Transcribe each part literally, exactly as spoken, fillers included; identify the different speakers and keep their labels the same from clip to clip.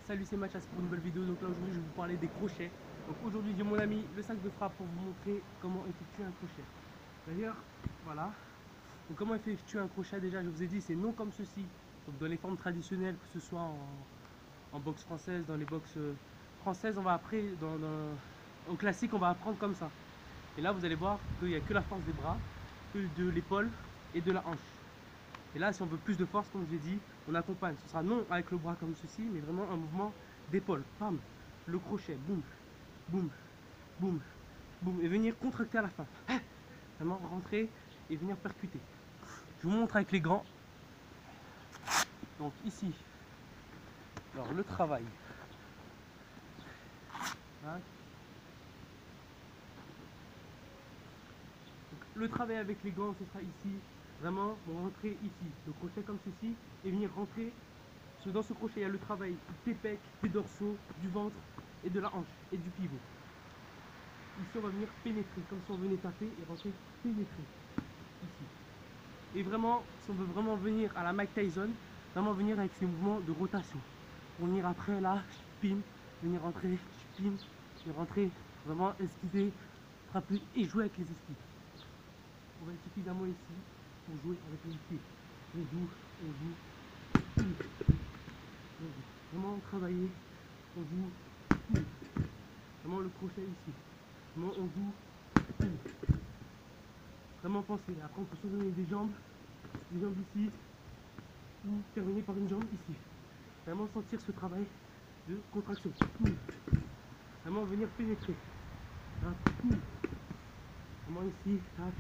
Speaker 1: Salut, c'est Mathias pour une nouvelle vidéo. Donc là aujourd'hui je vais vous parler des crochets. Donc aujourd'hui j'ai mon ami le sac de frappe pour vous montrer comment effectuer un crochet. D'ailleurs voilà. Donc comment effectuer un crochet, déjà je vous ai dit c'est non comme ceci. Donc dans les formes traditionnelles, que ce soit en, en boxe française, dans les boxes françaises, on va après dans, dans, au classique on va apprendre comme ça. Et là vous allez voir qu'il n'y a que la force des bras, que de l'épaule et de la hanche. Et là, si on veut plus de force, comme je l'ai dit, on accompagne. Ce sera non avec le bras comme ceci, mais vraiment un mouvement d'épaule. Bam, le crochet, boum, boum, boum, boum. Et venir contracter à la fin. Vraiment rentrer et venir percuter. Je vous montre avec les gants. Donc ici, alors le travail. Hein. Donc, le travail avec les gants, ce sera ici. Vraiment, on va rentrer ici, le crochet comme ceci, et venir rentrer. Dans ce crochet, il y a le travail des pecs, des dorsaux, du ventre et de la hanche et du pivot. Ici, on va venir pénétrer, comme si on venait taper et rentrer pénétrer. Ici. Et vraiment, si on veut vraiment venir à la Mike Tyson, vraiment venir avec ces mouvements de rotation. Pour venir après, là, pim, venir rentrer, pim, venir rentrer, vraiment esquiver, frapper et jouer avec les esquives. On va être suffisamment ici pour jouer avec les pieds. On joue, on joue, pim. Vraiment travailler, on joue, vraiment le crochet ici, vraiment on joue, vraiment penser, après on peut se donner des jambes, des jambes ici, ou terminer par une jambe ici, vraiment sentir ce travail de contraction, vraiment venir pénétrer, vraiment ici,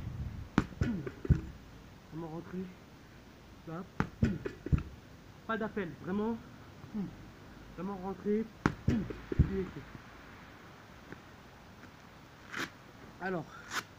Speaker 1: vraiment rentrer, là, pas d'appel, vraiment, vraiment rentrer, pénétrer. Alors,